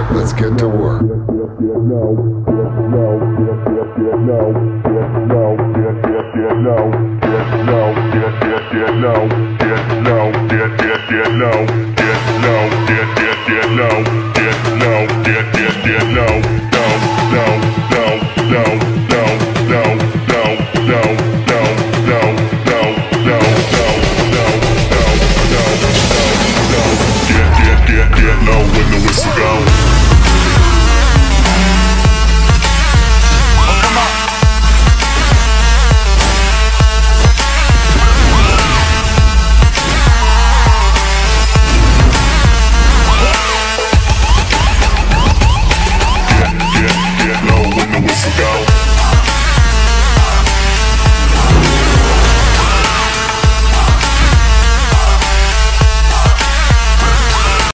Let's get to work. Get low when the whistle goes.